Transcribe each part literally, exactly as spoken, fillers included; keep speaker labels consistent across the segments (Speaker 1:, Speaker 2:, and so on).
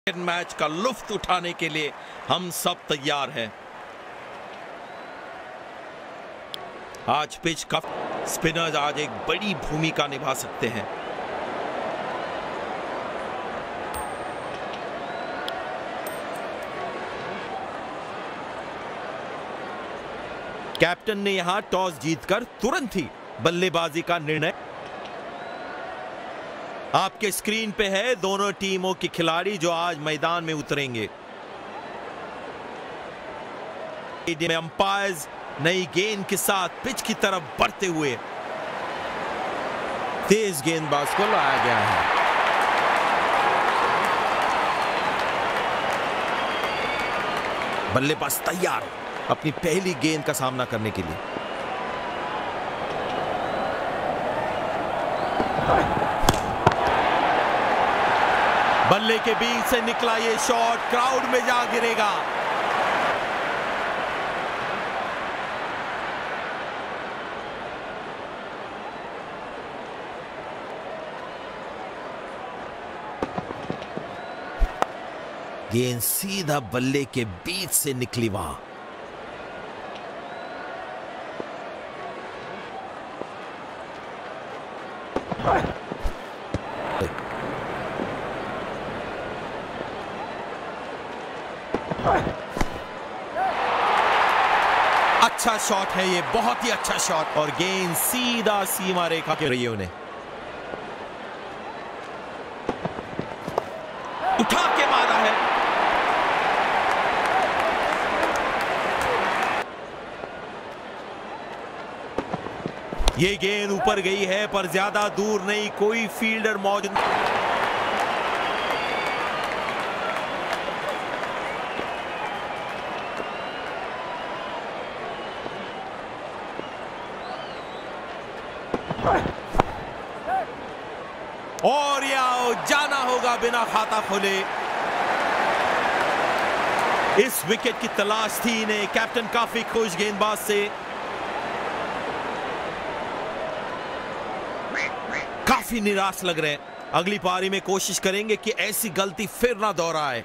Speaker 1: Match का लुत्फ उठाने के लिए हम सब तैयार हैं। आज पिच का स्पिनर्स आज एक बड़ी भूमिका निभा सकते हैं। कैप्टन ने यहां टॉस जीतकर तुरंत ही बल्लेबाजी का निर्णय। आपके स्क्रीन पे है दोनों टीमों के खिलाड़ी जो आज मैदान में उतरेंगे। अंपायर्स नई गेंद के साथ पिच की तरफ बढ़ते हुए तेज गेंदबाज को लाया गया है। बल्लेबाज तैयार अपनी पहली गेंद का सामना करने के लिए। बल्ले के बीच से निकला ये शॉट क्राउड में जा गिरेगा। गेंद सीधा बल्ले के बीच से निकली वहां। अच्छा शॉट है ये, बहुत ही अच्छा शॉट, और गेंद सीधा सीमा रेखा के रही उन्हें उठा के मारा है। ये गेंद ऊपर गई है पर ज्यादा दूर नहीं, कोई फील्डर मौजूद। और या जाना होगा बिना खाता खोले। इस विकेट की तलाश थी इन्हें। कैप्टन काफी खुश गेंदबाज से, काफी निराश लग रहे हैं। अगली पारी में कोशिश करेंगे कि ऐसी गलती फिर ना दोहराए।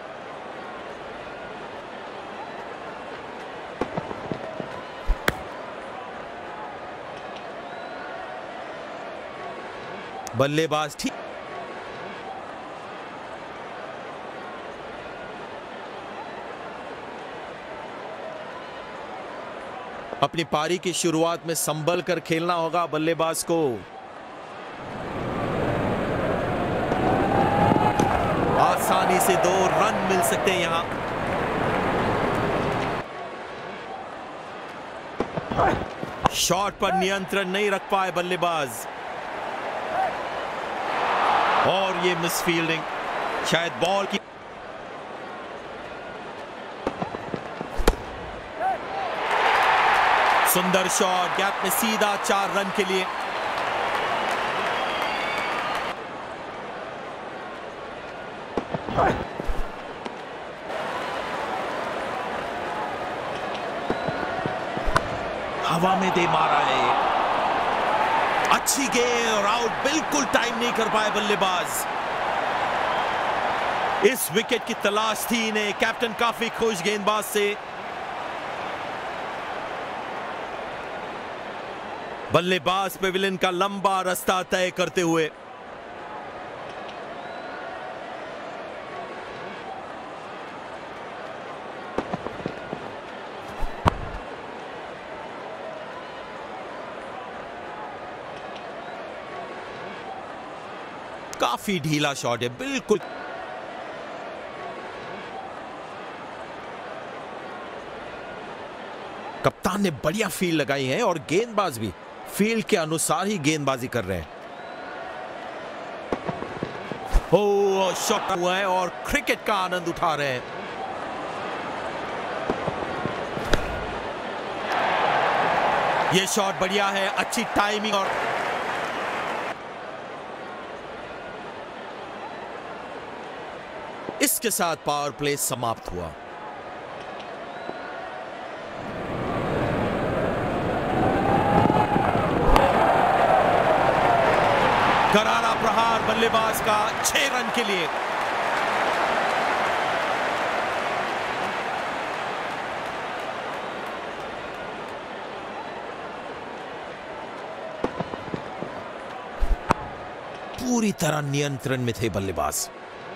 Speaker 1: बल्लेबाज ठीक अपनी पारी की शुरुआत में संभल कर खेलना होगा बल्लेबाज को। आसानी से दो रन मिल सकते हैं यहां। शॉट पर नियंत्रण नहीं रख पाए बल्लेबाज, और ये मिसफील्डिंग, शायद बॉल की। सुंदर शॉट, गैप में सीधा चार रन के लिए। हवा में दे मारा है, अच्छी गेंद और आउट, बिल्कुल टाइम नहीं कर पाए बल्लेबाज। इस विकेट की तलाश थी इन्हें। कैप्टन काफी खुश गेंदबाज से। बल्लेबाज पेविलियन का लंबा रास्ता तय करते हुए काफी ढीला शॉट है, बिल्कुल। कप्तान ने बढ़िया फील्ड लगाई है और गेंदबाज भी फील्ड के अनुसार ही गेंदबाजी कर रहे हैं। ओ शॉट हुआ है और क्रिकेट का आनंद उठा रहे हैं। ये शॉट बढ़िया है, अच्छी टाइमिंग, और इसके साथ पावर प्ले समाप्त हुआ। करारा प्रहार बल्लेबाज का छह रन के लिए। पूरी तरह नियंत्रण में थे बल्लेबाज।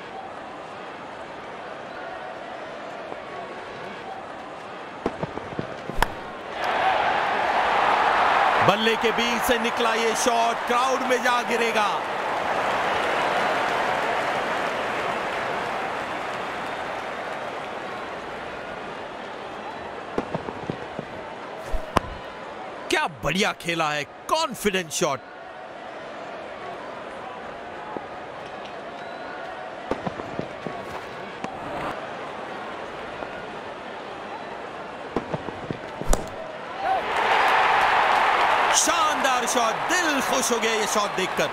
Speaker 1: बल्ले के बीच से निकला ये शॉट क्राउड में जा गिरेगा। क्या बढ़िया खेला है, कॉन्फिडेंट शॉट। शानदार शॉट, दिल खुश हो गया ये शॉट देखकर।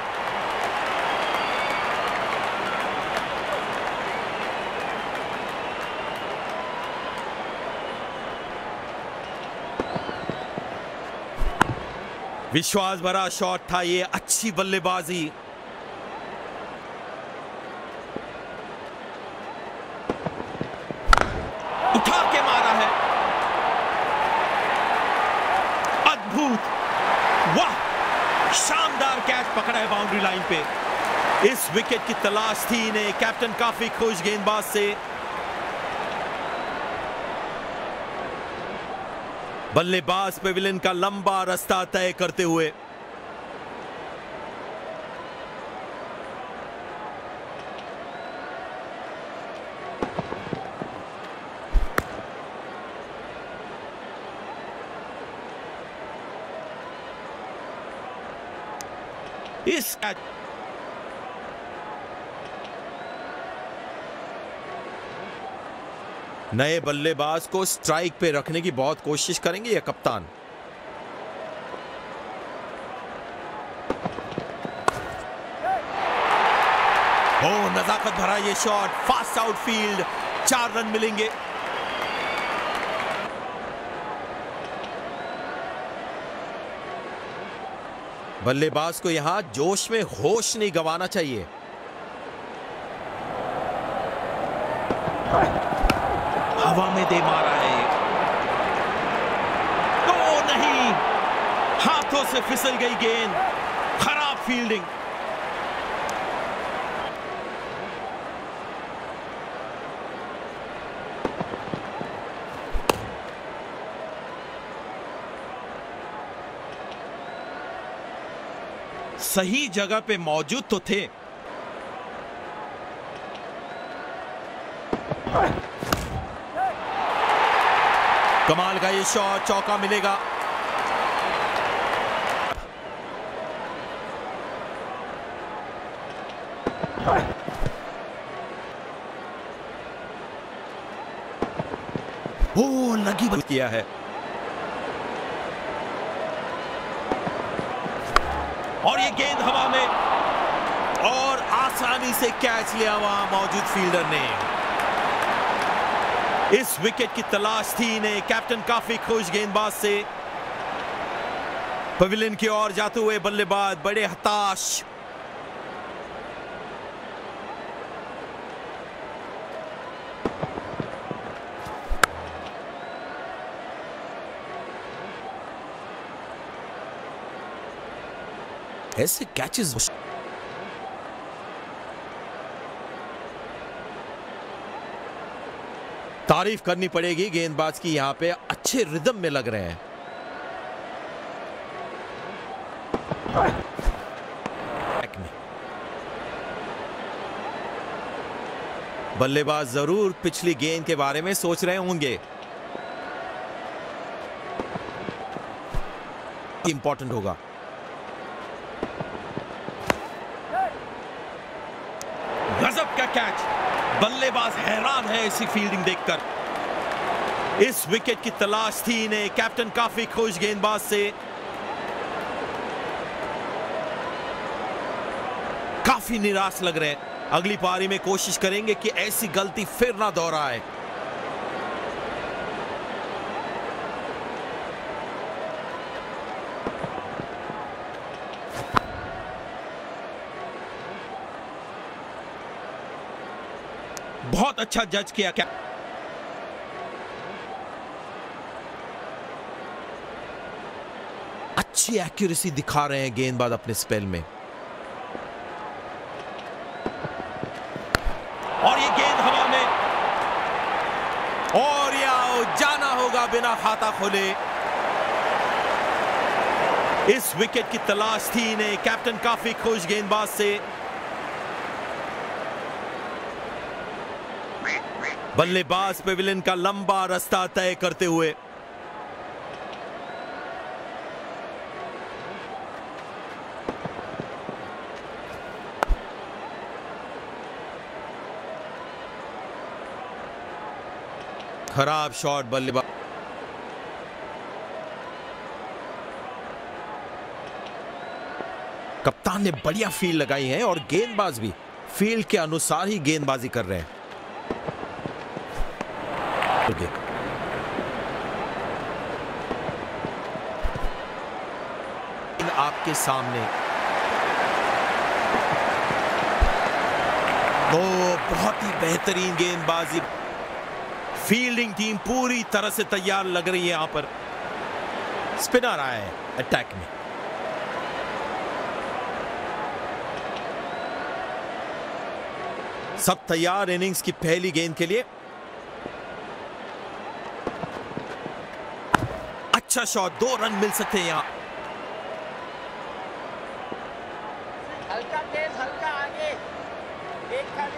Speaker 1: विश्वास भरा शॉट था ये, अच्छी बल्लेबाजी। उठा के मारा है, अद्भुत, वाह, शानदार कैच पकड़ा है बाउंड्री लाइन पे। इस विकेट की तलाश थी इन्हें, कैप्टन काफी खुश गेंदबाज से। बल्लेबाज पेविलियन का लंबा रास्ता तय करते हुए। इस नए बल्लेबाज को स्ट्राइक पे रखने की बहुत कोशिश करेंगे ये कप्तान। ओ, नजाकत भरा ये शॉट, फास्ट आउटफील्ड, चार रन मिलेंगे। बल्लेबाज को यहां जोश में होश नहीं गंवाना चाहिए। हवा में दे मारा है, ओ नहीं, हाथों से फिसल गई गेंद, खराब फील्डिंग। सही जगह पे मौजूद तो थे। कमाल का ये शॉट, चौका मिलेगा। ओ, लगी बल किया है और ये गेंद हवा में, और आसानी से कैच लिया वहां मौजूद फील्डर ने। इस विकेट की तलाश थी इन्हें, कैप्टन काफी खुश गेंदबाज से। पवेलियन की ओर जाते हुए बल्लेबाज बड़े हताश। ऐसे कैचेस तारीफ करनी पड़ेगी गेंदबाज की, यहां पे अच्छे रिदम में लग रहे हैं। बल्लेबाज जरूर पिछली गेंद के बारे में सोच रहे होंगे। इंपॉर्टेंट होगा। गजब का कैच, बल्लेबाज हैरान है ऐसी फील्डिंग देखकर। इस विकेट की तलाश थी इन्हें, कैप्टन काफी खुश गेंदबाज से। काफी निराश लग रहे हैं। अगली पारी में कोशिश करेंगे कि ऐसी गलती फिर ना दोहराए। बहुत अच्छा जज किया। क्या अच्छी एक्यूरेसी दिखा रहे हैं गेंदबाज अपने स्पेल में। और ये गेंद हवा में, और ये आउट, जाना होगा बिना खाता खोले। इस विकेट की तलाश थी इन्हें। कैप्टन काफी खुश गेंदबाज से। बल्लेबाज पेविलियन का लंबा रास्ता तय करते हुए। खराब शॉट बल्लेबाज। कप्तान ने बढ़िया फील्ड लगाई है और गेंदबाज भी फील्ड के अनुसार ही गेंदबाजी कर रहे हैं। okay. आपके सामने तो बहुत ही बेहतरीन गेंदबाजी। फील्डिंग टीम पूरी तरह से तैयार लग रही है। यहां पर स्पिनर आया है अटैक में। सब तैयार इनिंग्स की पहली गेंद के लिए। अच्छा शॉट, दो रन मिल सकते हैं यहां।
Speaker 2: हल्का तेज, हल्का आगे, एक खाली।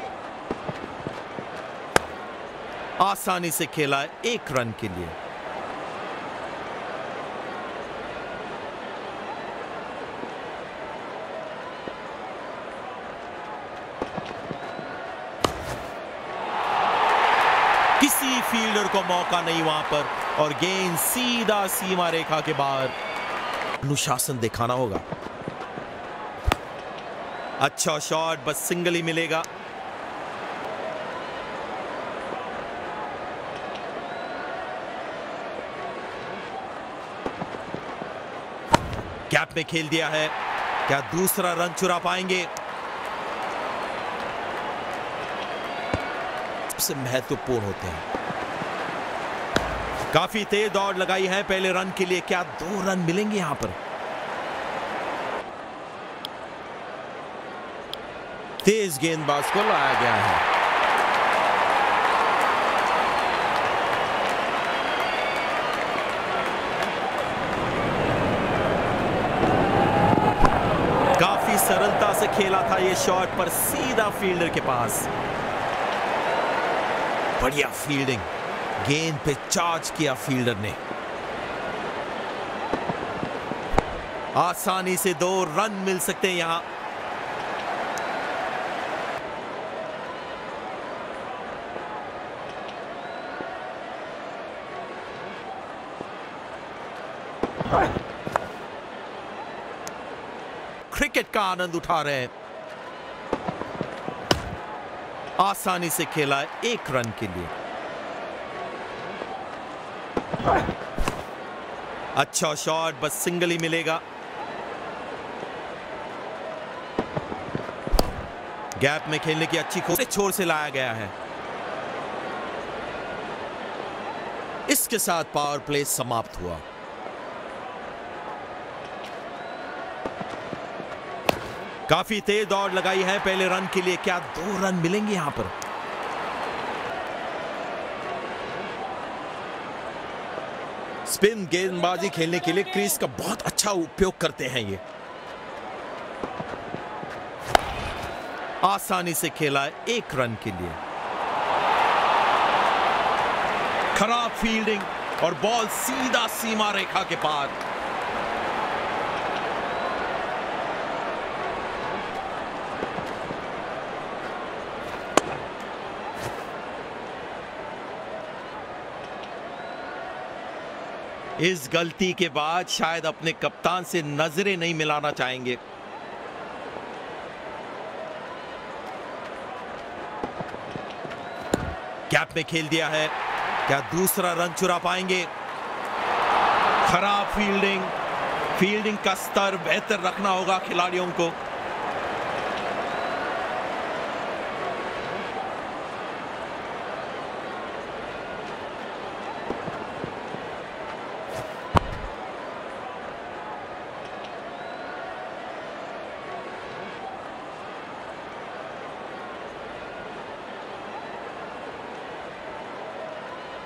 Speaker 1: आसानी से खेला है एक रन के लिए। किसी फील्डर को मौका नहीं वहां पर, और गेंद सीधा सीमा रेखा के बाहर। अनुशासन दिखाना होगा। अच्छा शॉट, बस सिंगल ही मिलेगा। गैप में खेल दिया है। क्या दूसरा रन चुरा पाएंगे? सबसे महत्वपूर्ण होते हैं। काफी तेज दौड़ लगाई है पहले रन के लिए। क्या दो रन मिलेंगे यहां पर? तेज गेंदबाज को लाया गया है। काफी सरलता से खेला था यह शॉट, पर सीधा फील्डर के पास। बढ़िया फील्डिंग, गेंद पे चार्ज किया फील्डर ने। आसानी से दो रन मिल सकते हैं यहां। क्रिकेट का आनंद उठा रहे हैं। आसानी से खेला है एक रन के लिए। अच्छा शॉट, बस सिंगल ही मिलेगा। गैप में खेलने की अच्छी कोशिश छोर से लाया गया है। इसके साथ पावर प्ले समाप्त हुआ। काफी तेज दौड़ लगाई है पहले रन के लिए। क्या दो रन मिलेंगे यहां पर? स्पिन गेंदबाजी खेलने के लिए क्रीज का बहुत अच्छा उपयोग करते हैं ये। आसानी से खेला है एक रन के लिए। खराब फील्डिंग और बॉल सीधा सीमा रेखा के पार। इस गलती के बाद शायद अपने कप्तान से नजरें नहीं मिलाना चाहेंगे। गैप में खेल दिया है। क्या दूसरा रन चुरा पाएंगे? खराब फील्डिंग। फील्डिंग का स्तर बेहतर रखना होगा खिलाड़ियों को।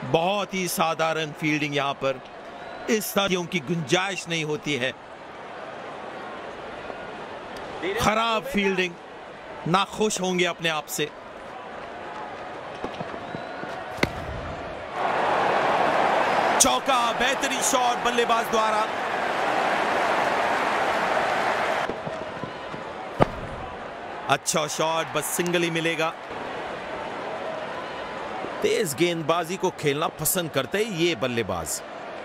Speaker 1: बहुत ही साधारण फील्डिंग यहां पर, इस तरह की गुंजाइश नहीं होती है। खराब फील्डिंग, नाखुश होंगे अपने आप से। चौका, बेहतरीन शॉट बल्लेबाज द्वारा। अच्छा शॉट, बस सिंगल ही मिलेगा। तेज गेंदबाजी को खेलना पसंद करते हैं ये बल्लेबाज।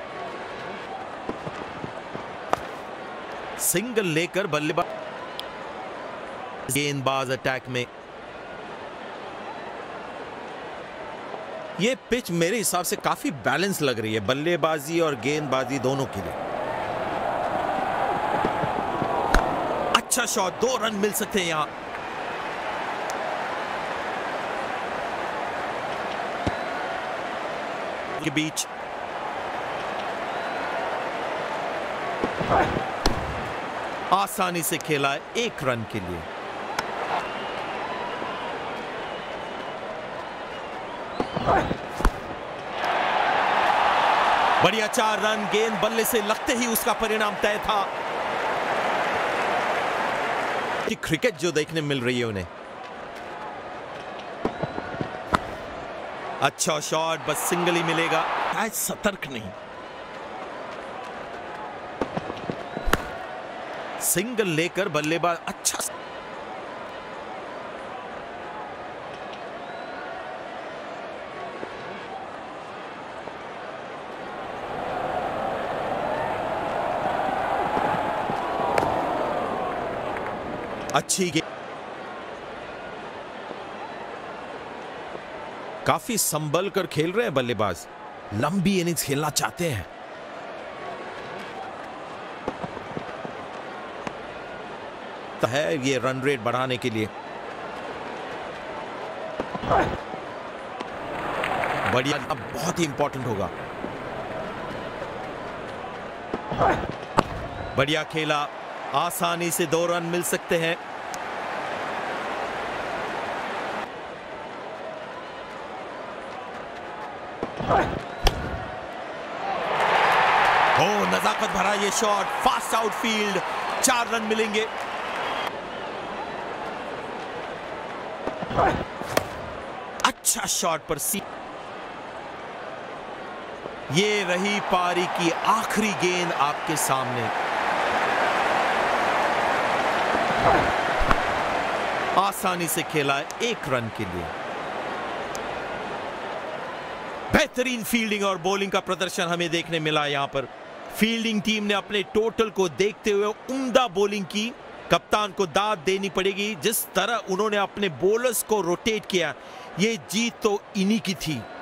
Speaker 1: सिंगल लेकर बल्लेबाज, गेंदबाज अटैक में। ये पिच मेरे हिसाब से काफी बैलेंस लग रही है बल्लेबाजी और गेंदबाजी दोनों के लिए। अच्छा शॉट, दो रन मिल सकते हैं यहां। के बीच आसानी से खेला है एक रन के लिए। बढ़िया चार रन, गेंद बल्ले से लगते ही उसका परिणाम तय था। कि क्रिकेट जो देखने मिल रही है उन्हें। अच्छा शॉट, बस सिंगल ही मिलेगा। आज सतर्क नहीं, सिंगल लेकर बल्लेबाज अच्छा। अच्छी गेंद, काफी संभल कर खेल रहे हैं बल्लेबाज, लंबी इनिंग्स खेलना चाहते हैं। है ये रन रेट बढ़ाने के लिए। बढ़िया, अब बहुत ही इंपॉर्टेंट होगा। बढ़िया खेला, आसानी से दो रन मिल सकते हैं। ओ नजाकत भरा ये शॉट, फास्ट आउटफील्ड, चार रन मिलेंगे। अच्छा शॉट पर सी। ये रही पारी की आखिरी गेंद आपके सामने। आसानी से खेला है एक रन के लिए। बेहतरीन फील्डिंग और बॉलिंग का प्रदर्शन हमें देखने मिला यहां पर। फील्डिंग टीम ने अपने टोटल को देखते हुए उम्दा बॉलिंग की। कप्तान को दाद देनी पड़ेगी, जिस तरह उन्होंने अपने बॉलर्स को रोटेट किया, ये जीत तो इन्हीं की थी।